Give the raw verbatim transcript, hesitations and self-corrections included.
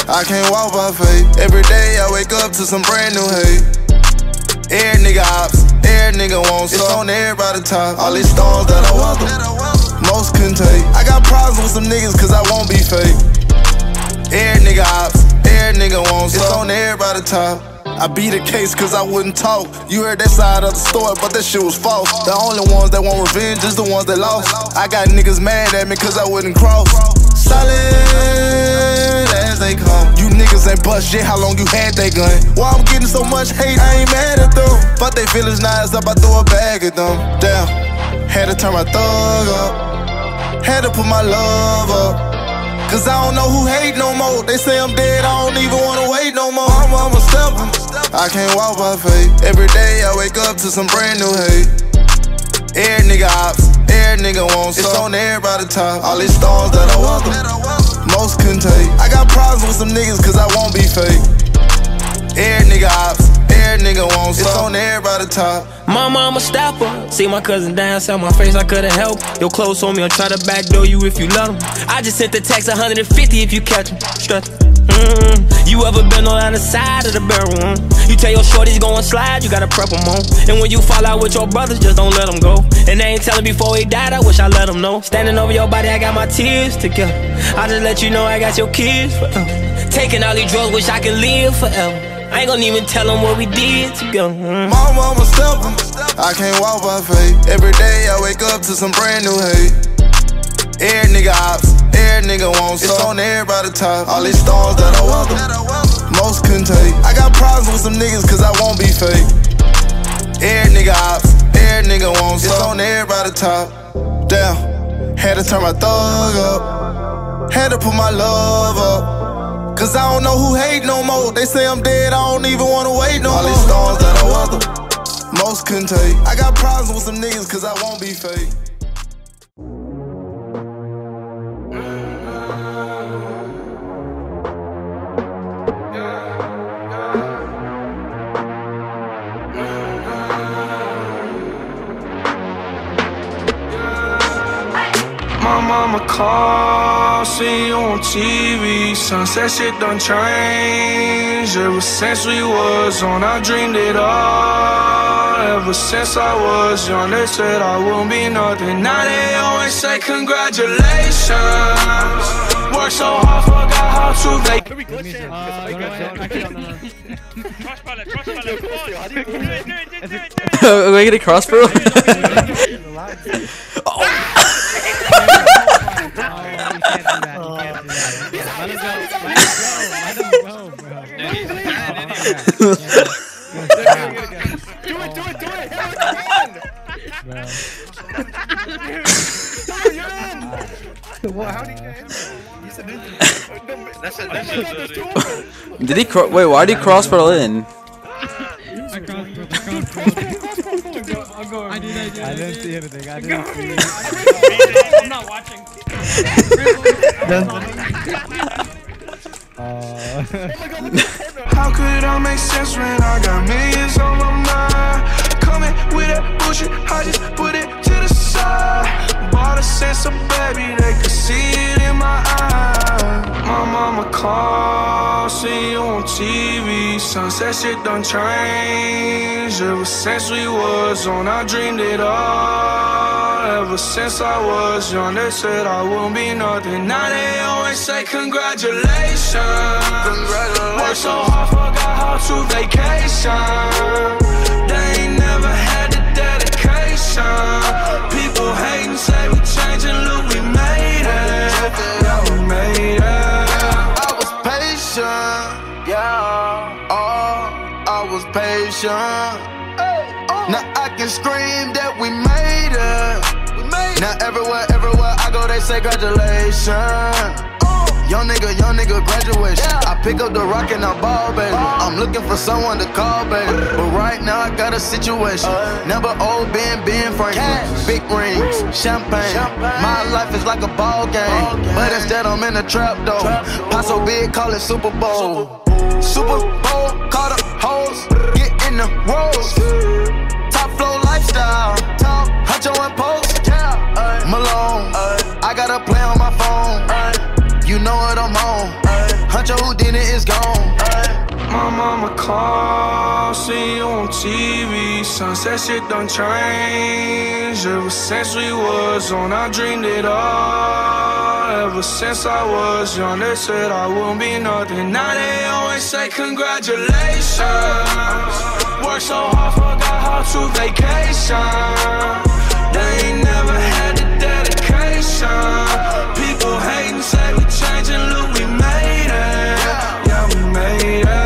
I can't walk by faith. Every day I wake up to some brand new hate. Every nigga ops, every nigga wants some. It's on everybody top. All these storms that I welcome, most couldn't take. I got problems with some niggas cause I won't be fake. Every nigga ops, every nigga wants some. It's on everybody top. I beat the case cause I wouldn't talk. You heard that side of the story, but that shit was false. The only ones that want revenge is the ones that lost. I got niggas mad at me cause I wouldn't cross. Solid as they come. You niggas ain't bust shit, how long you had that gun? Why I'm getting so much hate, I ain't mad at them. Fuck they feelings, now it's up, I throw a bag at them. Damn, had to turn my thug up. Had to put my love up. Cause I don't know who hate no more. They say I'm dead, I don't even wanna wait no more. I'm, I'm a stepper, I can't walk by faith. Every day I wake up to some brand new hate. Every nigga ops, every nigga wants some. It's on everybody top. All these storms that I welcome, most couldn't take. I got problems with some niggas cause I won't be fake. Every nigga ops, every nigga wants some. It's on everybody top. Mama, I'm a stepper. See my cousin dance out my face, I couldn't help. Your clothes on me, I'll try to backdoor you if you let them. I just sent the text one hundred fifty if you catch them. Strut. Mm-hmm. You ever been on the other side of the barrel? Mm? You tell your shorties go and slide, you gotta prep them on. And when you fall out with your brothers, just don't let them go. And they ain't telling before he died, I wish I let them know. Standing over your body, I got my tears together. I just let you know I got your kids forever. Taking all these drugs, wish I could live forever. I ain't gonna even tell them what we did together. Mm. My mama stepper, I can't walk by faith. Every day I wake up to some brand new hate. Every nigga ops, every nigga wants some. It's on everybody top. All these storms that I welcome, most couldn't take. I got problems with some niggas cause I won't be fake. Every nigga ops, every nigga wants some. It's on everybody top. Damn, had to turn my thug up. Had to put my love up. Cause I don't know who hate no more. They say I'm dead, I don't even wanna wait no more. All these storms that I welcome, most couldn't take. I got problems with some niggas cause I won't be fake. My mama call, see you on T V. Sunset shit done changed. Ever since we was on, I dreamed it all. Ever since I was young, they said I won't be nothing. Now they always say congratulations. Worked so hard, forgot how to make. Can we glitch it? Cross pilot, cross pilot, come on. Do it, do it, do it, do it. Are we getting cross, bro? Oh. Did he cro- wait, why did he cross pedal in? I did, I did. I didn't see anything. I didn't see it. I'm not watching. uh. How could I make sense when I got millions on my mind? Coming with that bullshit, I just put it to the side. Bought a sense of baby, they could see it in my eyes. My mama called, see you on T V. Sunset shit done changed. Ever since we was on, I dreamed it all. Ever since I was young, they said I won't be nothing. Now they always say congratulations. Congratulations. Worked so hard, forgot how to vacation. They ain't never had the dedication. People hating, say we changing, look, we made it. Yeah, we made it. I was patient, yeah. Oh, I was patient. Now I can scream that we made it. Now everywhere, everywhere I go, they say congratulations. Young nigga, young nigga, graduation. I pick up the rock and I ball, baby. I'm looking for someone to call, baby. But right now I got a situation. Never old Ben, Ben Franklin. Big rings, champagne. My life is like a ball game, but instead I'm in a trap though. Pot so big, call it Super Bowl. Super Bowl, call the hoes, get in the rolls. Top flow lifestyle, Huncho and Post, Malone. I got a play on my phone. You know what I'm on. Huncho Houdini gone. My mama called, see you on T V. Sunset shit done changed. Ever since we was on, I dreamed it all. Ever since I was young, they said I wouldn't be nothing. Now they always say congratulations. Worked so hard, forgot how to vacation. They ain't never had the dedication. People hating, say we changing, look, we made it. Yeah, we made it.